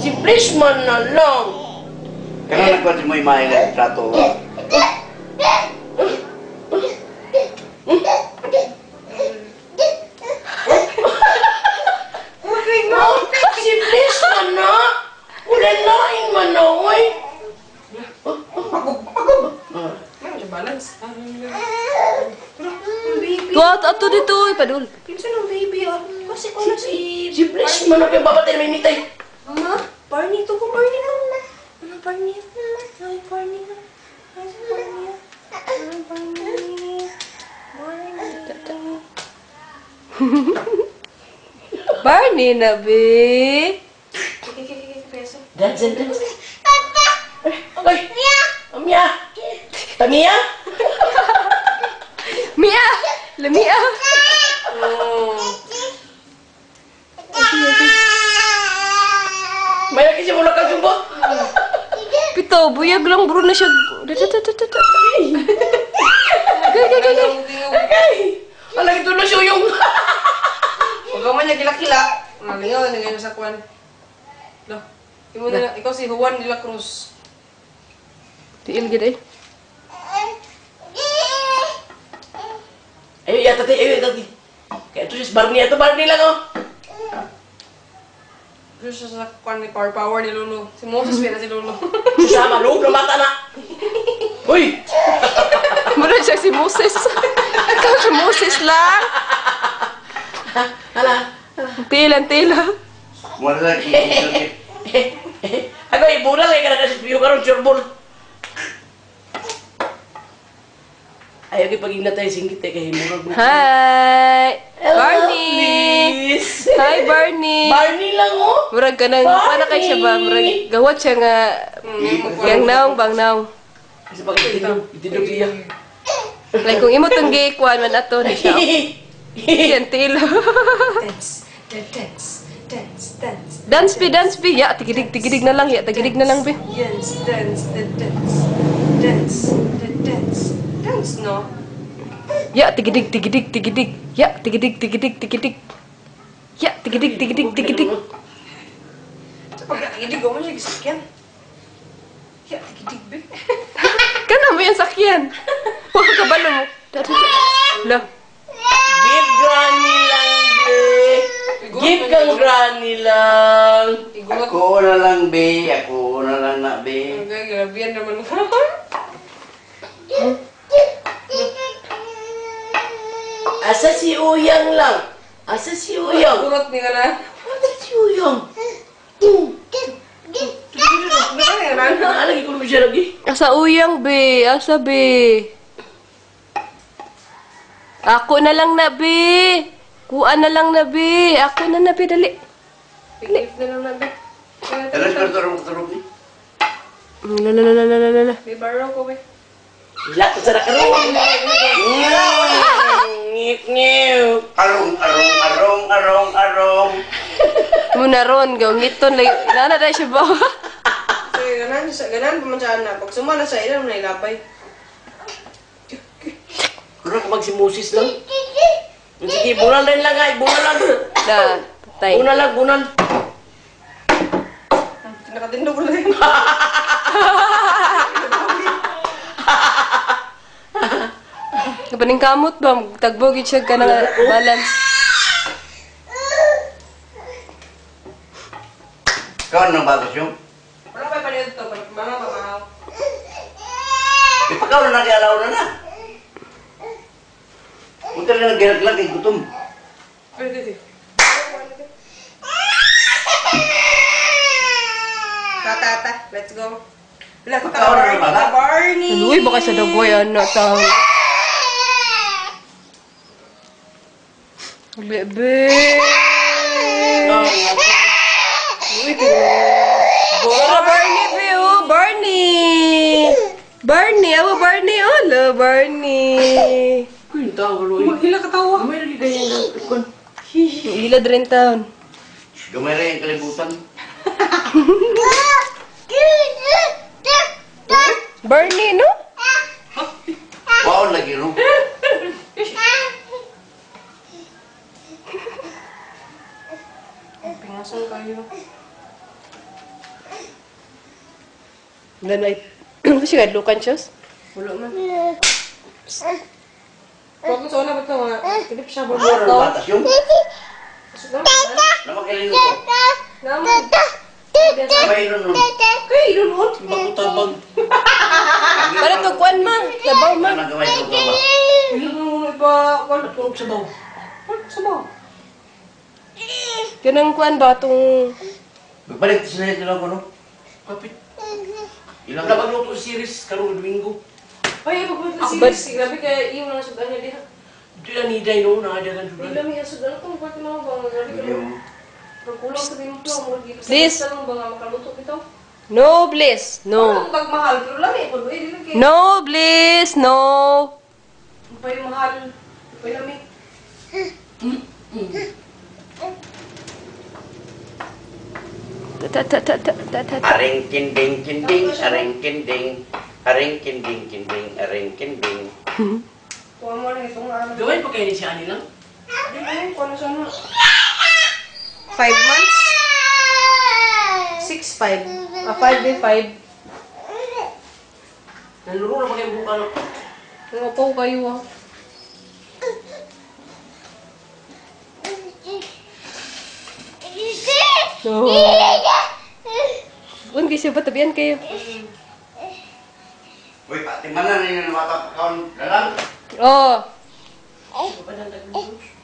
Si Freshman na lang. Kaya nagpati mo yung mga trato. Si Freshman na. Ulalain man na, oy. Balance. Tuwa, ato dito, ipadul. Pinsan ng baby, oh. Kasi ko na si... Si Freshman na kayo babatay na may mitay. Mama, Barney, ito ko Barney na. Ano Barney? Ay, Barney na. Ay, Barney. Ay, Barney. Barney na, be. Peso. Dance and dance. Ay! Mia! Tamia! Mia! Lamia! May lagi siya mula ka jumbo. Pito, buyag lang bro na siya. Gay. Ay! Alang ito na suyong. Huwag ka man niya kila-kila. Malingaw na ngayon sa kwan. Lo, ikaw si Juan de la Cruz. Tiil gid eh. Ayo ya tati, ayo tati. Kaya ito si Barney, ito Barney lang oh. Terus sa kwan ni power ni Lolo. Si Moses pera si Lolo. Susama, loob ng mata na. Uy! Muna siya si Moses. Ikaw si Moses lang. Hala. Tila. Mula lagi. Ako ibuna lang ka na kasi piyo karon surbol. Ayaw kayo pag-ina tayo singgit eh kaya murag mo. Hi! Hello, Barney! please. Hi, Barney! Barney lang oh. Murag ka nang, para kay siya ba? Murag, gawat siya nga, yang naong bang naong. Kasi pag itindog siya. Like kung imo tong gikuan man ato ni siya. Yan tila. Dance. Dance be. Ya, tigidig na lang. Ya, tigidig na lang be. Yes, dance. Dance, no? Ya, tigidig. Ya, tigidig. Ya, tigidig. Sa pagkakidig ko mo siya gisakyan. Ya, tigidig be. Kana mo yung sakyan. Huwag ka balo mo. Lo. Give granny lang be. Give kang granny lang. Igulat. Ako na lang, be. Ako na lang na, be. Okay, grabihan naman. Asa si Uyang lang. Asa si Uyang. Kurot ni ka na. Asa si Uyang. Lagi ko naman siya lagi. Asa uyang be. Asa be. Ako na lang na be. Kuan na lang na be. Ako na be. Dali. Pig-gift na lang natin. Terus berturut-turut ni. Lala. May baro ko, be. Ila ko sa nakaroon. Ngip. Arong. Muna ron. Gawngiton. Nana na siya ba? So, ganan pumansaan na. Pag sumala sa ilan, nailabay. Kurang ka magsimusis lang. Sige, bunal din lang ay. Bunal lang. Na. Tay. Bunal. Nakatindog na yun. Kapaning kamot ba? Tagbogit siya ka na balance. Kau nang batas yung? Wala pa panito to. Mga pamahaw. Ipakaw na nakialaw na. Punta na naggerak lang kay gutom. Pwede. Tata, let's go. Let's go, Barney. Uy, baka sa dagoy ano tao. Bebe. Uy, Bora Barney be oh, Barney. Barney, hello Barney. Uy, tao ko luwi. Maghila katawa. May lagi ganyan na. Ikon. Ila rin taon. Gamay rin yung kalibutan. Barney, no? Wow, lagi ro. Pingasan kayo. Then I... Kasi nga, lukan siya. Wala man. Huwag mo sa una ba ito nga? Pilip siya ba Ano ito? batas yung? Asok naman ba? Namakilin ko. Naman. Sabay nun nun. Kaya ilunod. Makutabang. Para to kuan ma. Sabaw ma. Ano nagaway ko ba? Ilunod ba? Wala. Tulog sa baw. Wala sa ba? Ganang kuan ba itong... Magbalik sa nila ko no? Kapit. Ilang Wala magluto series karong Domingo. Ay, pagpunta Ako si ba- Rizky. Grabe kaya iyo na sudan niya diha. Ito yung aniday no, nakadyagan Hindi sudan. lang yung sudan ito. Pwede naman ba? Grabe ka Medium. Pagkulang sa timpla mo. Please. Sa lang ba nga makaluto ito? No, please. No. Parang magmahal. Pero lami. Pwede din kayo. No, please. No. Pwede mahal. Pwede lami. Ta ta ta ta ta ta. Aring kinding kinding, aring kinding. Aring kinding kinding, aring kinding. Kuha mo lang itong ano. Gawin pa kayo ni si Ani lang. Hindi mo yun. Kuha na siya na. 5 months? 6'5". 5 day 5. Naluro na pa kayo buka no. Ano po kayo ah. No. Kung kasi ba tabihan kayo? Uy, pati manan na yung mapapakaon. Dalang. Oh. Papadang taglutos.